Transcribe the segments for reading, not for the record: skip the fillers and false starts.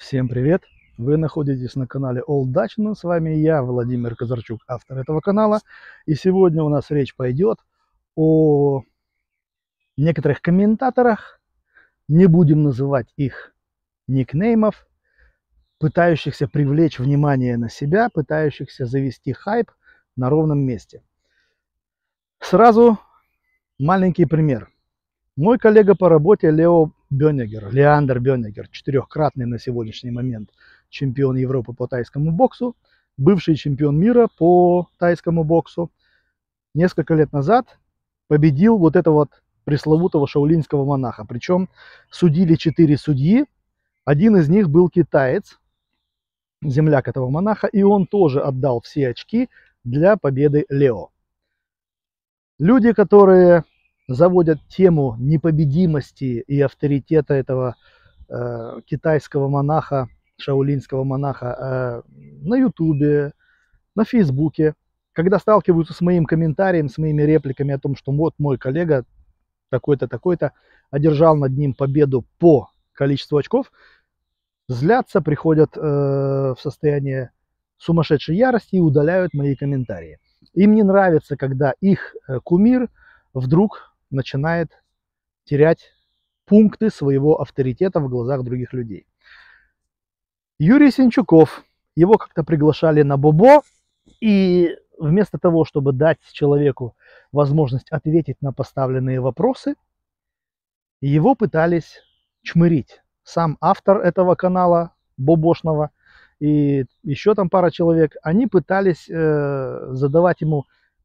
Всем привет! Вы находитесь на канале Old Dutchman. С вами я, Владимир Казарчук, автор этого канала. И сегодня у нас речь пойдет о некоторых комментаторах, не будем называть их никнеймов, пытающихся привлечь внимание на себя, пытающихся завести хайп на ровном месте. Сразу маленький пример. Мой коллега по работе Леандер Бёнегер, четырехкратный на сегодняшний момент чемпион Европы по тайскому боксу, бывший чемпион мира по тайскому боксу, несколько лет назад победил вот этого вот пресловутого шаолиньского монаха. Причем судили 4 судьи, один из них был китаец, земляк этого монаха, и он тоже отдал все очки для победы Лео. Люди, которые заводят тему непобедимости и авторитета этого китайского монаха, шаолиньского монаха на ютубе, на фейсбуке, когда сталкиваются с моим комментарием, с моими репликами о том, что вот мой коллега такой-то, такой-то одержал над ним победу по количеству очков, злятся, приходят в состояние сумасшедшей ярости и удаляют мои комментарии. Им не нравится, когда их кумир вдруг начинает терять пункты своего авторитета в глазах других людей. Юрий Синчуков, его как-то приглашали на Бобо, и вместо того, чтобы дать человеку возможность ответить на поставленные вопросы, его пытались чмырить. Сам автор этого канала Бобошного и еще там пара человек, они пытались задавать ему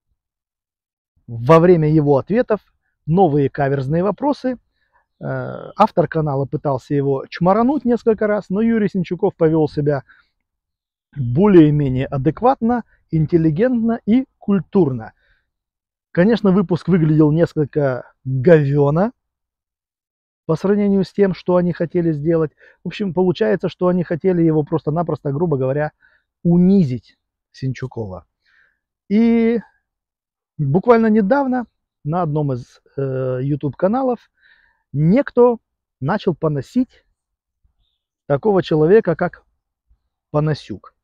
во время его ответов новые каверзные вопросы. Автор канала пытался его чморануть несколько раз, но Юрий Синчуков повел себя более-менее адекватно, интеллигентно и культурно. Конечно, выпуск выглядел несколько говёно по сравнению с тем, что они хотели сделать. В общем, получается, что они хотели его просто-напросто, грубо говоря, унизить Синчукова. И буквально недавно на одном из YouTube-каналов некто начал поносить такого человека, как Панасюк.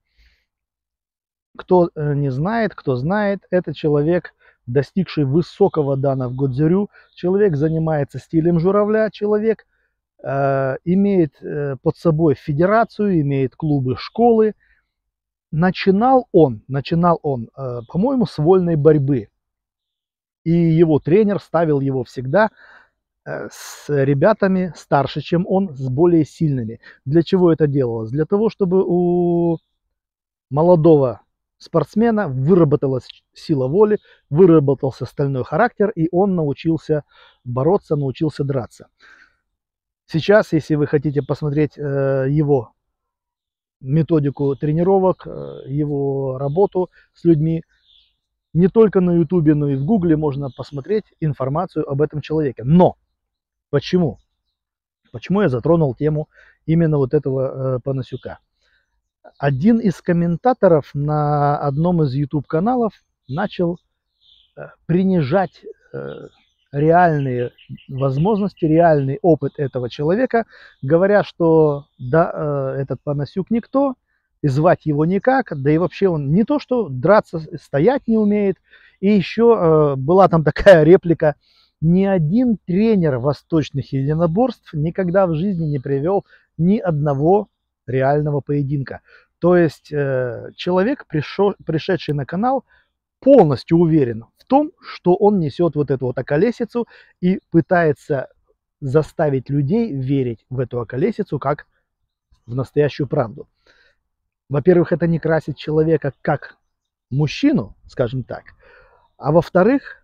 Кто не знает, кто знает, это человек, достигший высокого дана в Годзюрю, человек занимается стилем журавля, человек имеет под собой федерацию, имеет клубы, школы. Начинал он, по-моему, с вольной борьбы. И его тренер ставил его всегда с ребятами старше, чем он, с более сильными. Для чего это делалось? Для того, чтобы у молодого спортсмена выработалась сила воли, выработался стальной характер, и он научился бороться, научился драться. Сейчас, если вы хотите посмотреть его методику тренировок, его работу с людьми, не только на ютубе, но и в гугле можно посмотреть информацию об этом человеке. Но почему? Почему я затронул тему именно вот этого Панасюка? Один из комментаторов на одном из YouTube-каналов начал принижать реальные возможности, реальный опыт этого человека, говоря, что да, этот Панасюк никто, и звать его никак, да и вообще он не то, что драться, стоять не умеет. И еще была там такая реплика: ни один тренер восточных единоборств никогда в жизни не привел ни одного реального поединка. То есть человек, пришедший на канал, полностью уверен в том, что он несет вот эту вот околесицу и пытается заставить людей верить в эту околесицу как в настоящую правду. Во-первых, это не красит человека как мужчину, скажем так. А во-вторых,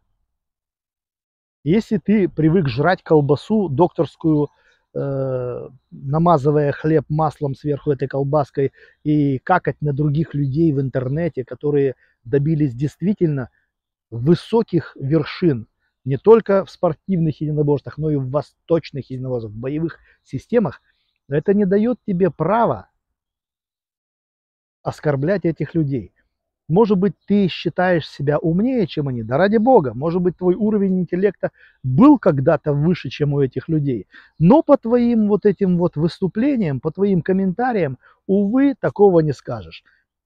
если ты привык жрать колбасу докторскую, намазывая хлеб маслом сверху этой колбаской и какать на других людей в интернете, которые добились действительно высоких вершин не только в спортивных единоборствах, но и в восточных единоборствах, в боевых системах, это не дает тебе права оскорблять этих людей. Может быть, ты считаешь себя умнее, чем они. Да ради бога, может быть, твой уровень интеллекта был когда-то выше, чем у этих людей. Но по твоим вот этим вот выступлениям, по твоим комментариям, увы, такого не скажешь.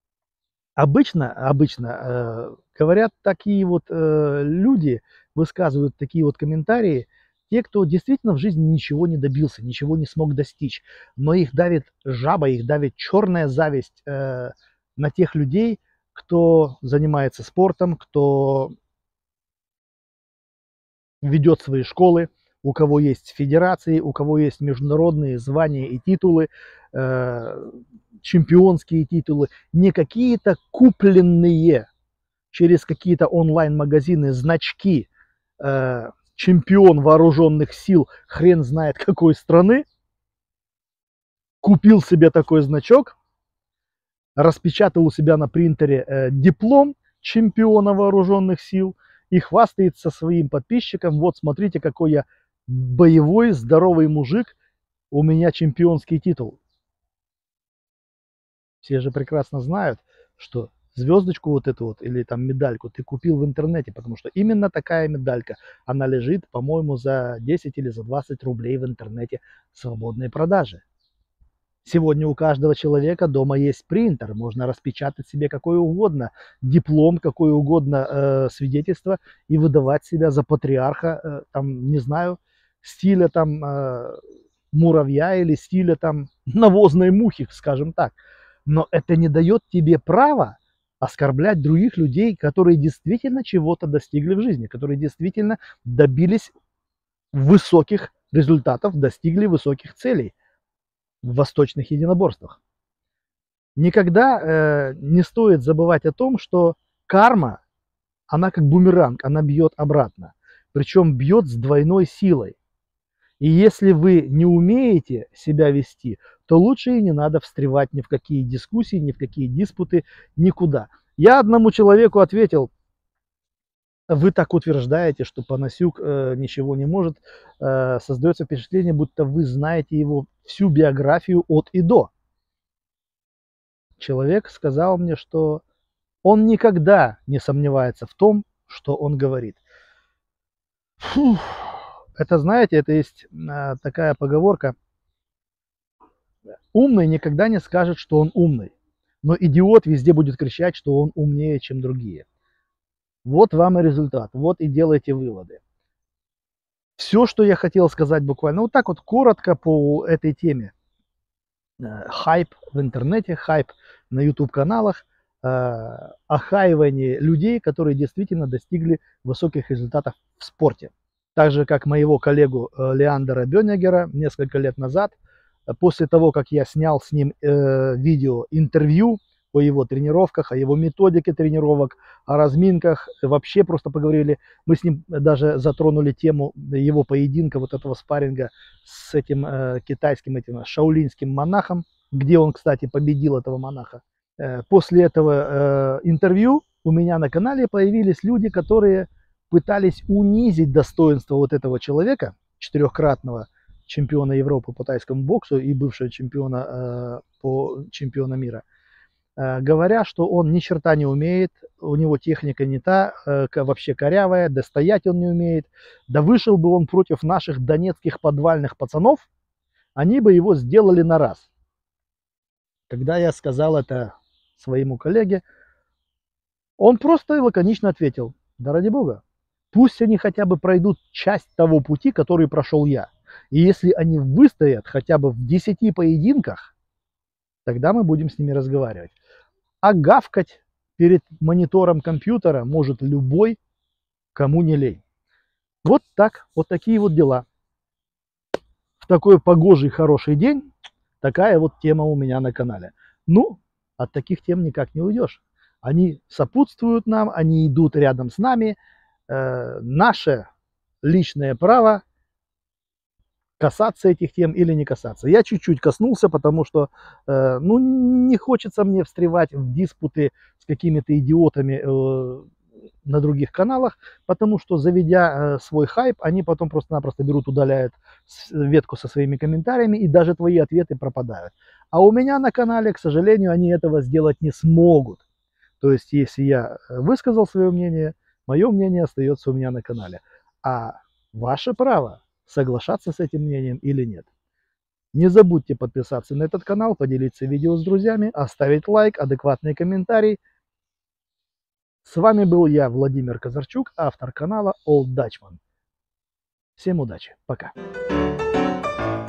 Обычно говорят такие вот люди, высказывают такие вот комментарии, те, кто действительно в жизни ничего не добился, ничего не смог достичь, но их давит жаба, их давит черная зависть на тех людей, кто занимается спортом, кто ведет свои школы, у кого есть федерации, у кого есть международные звания и титулы, э, чемпионские титулы, не какие-то купленные через какие-то онлайн-магазины значки чемпион вооруженных сил хрен знает какой страны, купил себе такой значок, распечатал у себя на принтере диплом чемпиона вооруженных сил и хвастается своим подписчикам: вот смотрите, какой я боевой, здоровый мужик, у меня чемпионский титул. Все же прекрасно знают, что звездочку вот эту вот или там медальку ты купил в интернете, потому что именно такая медалька, она лежит, по-моему, за 10 или за 20 рублей в интернете в свободной продаже. Сегодня у каждого человека дома есть принтер, можно распечатать себе какое угодно диплом, какое угодно свидетельство и выдавать себя за патриарха, там, не знаю, стиля там муравья или стиля там навозной мухи, скажем так. Но это не дает тебе права оскорблять других людей, которые действительно чего-то достигли в жизни, которые действительно добились высоких результатов, достигли высоких целей в восточных единоборствах. Никогда не стоит забывать о том, что карма, она как бумеранг, она бьет обратно. Причем бьет с двойной силой. И если вы не умеете себя вести, то лучше и не надо встревать ни в какие дискуссии, ни в какие диспуты, никуда. Я одному человеку ответил: вы так утверждаете, что Панасюк ничего не может, создается впечатление, будто вы знаете его всю биографию от и до. Человек сказал мне, что он никогда не сомневается в том, что он говорит. Фух. Это, знаете, это есть такая поговорка: умный никогда не скажет, что он умный, но идиот везде будет кричать, что он умнее, чем другие. Вот вам и результат, вот и делайте выводы. Все, что я хотел сказать буквально вот так вот коротко по этой теме. Хайп в интернете, хайп на YouTube-каналах, охаивание людей, которые действительно достигли высоких результатов в спорте. Так же, как моего коллегу Леандера Бёнегера несколько лет назад, после того, как я снял с ним видео интервью о его тренировках, о его методике тренировок, о разминках, вообще просто поговорили. Мы с ним даже затронули тему его поединка, вот этого спарринга с этим китайским, этим шаолиньским монахом, где он, кстати, победил этого монаха. После этого интервью у меня на канале появились люди, которые пытались унизить достоинство вот этого человека, четырехкратного чемпиона Европы по тайскому боксу и бывшего чемпиона мира, говоря, что он ни черта не умеет, у него техника не та, вообще корявая, да стоять он не умеет. Да вышел бы он против наших донецких подвальных пацанов, они бы его сделали на раз. Когда я сказал это своему коллеге, он просто и лаконично ответил: да ради бога, пусть они хотя бы пройдут часть того пути, который прошел я. И если они выстоят хотя бы в 10 поединках, тогда мы будем с ними разговаривать. А гавкать перед монитором компьютера может любой, кому не лень. Вот так, вот такие вот дела. В такой погожий хороший день такая вот тема у меня на канале. Ну, от таких тем никак не уйдешь. Они сопутствуют нам, они идут рядом с нами. Наше личное право касаться этих тем или не касаться. Я чуть-чуть коснулся, потому что ну, не хочется мне встревать в диспуты с какими-то идиотами на других каналах, потому что, заведя свой хайп, они потом просто-напросто берут, удаляют ветку со своими комментариями, и даже твои ответы пропадают. А у меня на канале, к сожалению, они этого сделать не смогут. То есть, если я высказал свое мнение, мое мнение остается у меня на канале. А ваше право соглашаться с этим мнением или нет. Не забудьте подписаться на этот канал, поделиться видео с друзьями, оставить лайк, адекватный комментарий. С вами был я, Владимир Казарчук, автор канала Old Dutchman. Всем удачи, пока.